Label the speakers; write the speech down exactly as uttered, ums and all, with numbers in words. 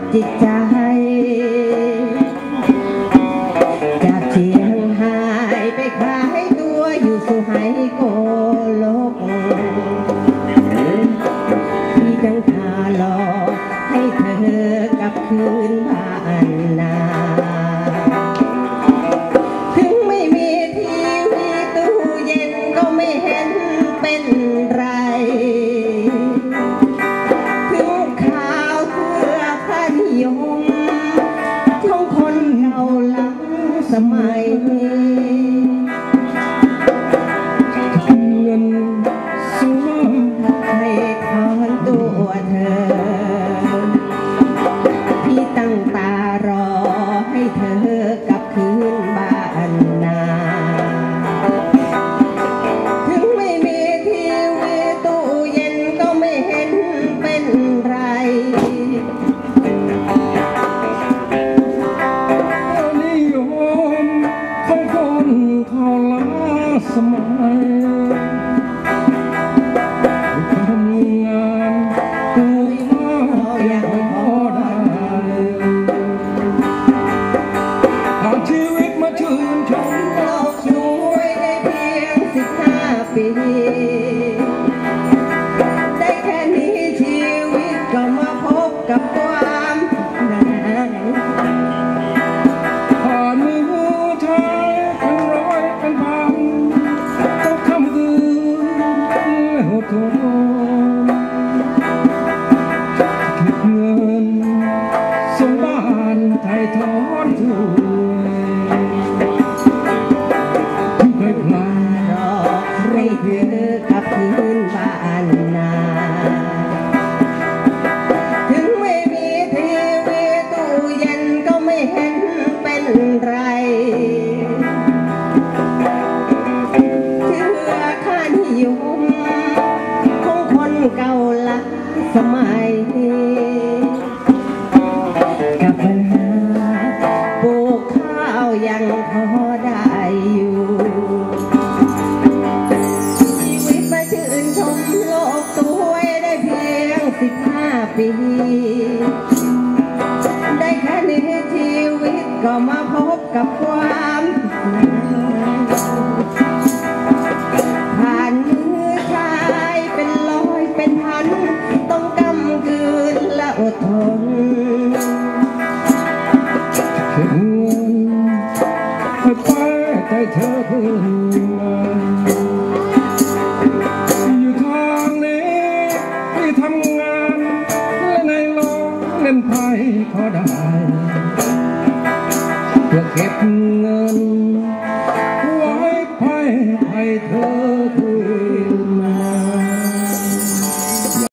Speaker 1: จิตใจจากเชียงหายไปขายตัวอยู่สุไหงโกลกที่จังทาหลอกให้เธอกลับคืนบ้านนาถึงไม่มีทีวีตู้เย็นก็ไม่เห็นเป็นไรถึงข่าวเสื้อผ้านิยมของคนเก่าหลังสมัยเงินสูงให้ถอนตัวเธอพี่ตั้งตารอให้เธอกลับคืนบ้านนาถึงไม่มีทีวีตู้เย็นก็ไม่เห็นเป็นไรนิยมของคนเขาล้าสมัยทำงานตัวอย่างพอได้ผ่านชีวิตมาชื่นชมโลกสวยได้เพียงสิบห้าปีได้แค่นี้ชีวิตก็มาพบกับความหนาวผ่านมือชายเป็นร้อยเป็นพันต้องคำคืนหดหู่เก็บเงินส่งบ้านไทยทอดถูที่เคยพลารอให้เธอกลับคืนบ้านนาถึงไม่มีทีวีตู้เย็นก็ไม่เห็นเป็นไรเชื่อค่านิยมของคนเก่าละสมัยกับปัญหาปลูกข้าวยังพอได้อยู่ชีวิตมาชื่นชมโลกสวยได้เพียงสิบห้าปีได้แค่นี้ชีวิตก็มาพบกับความผ่านมือชายเป็นร้อยเป็นพันต้องกำกืนและอดทนเก็บเงินให้ไปแต่เธอเพิ่งมาอยู่ทางนี้ที่ทำงานและในโลกเล่นไพ่ขอได้เพื่อเก็บเงินไว้ไพ่ให้เธอ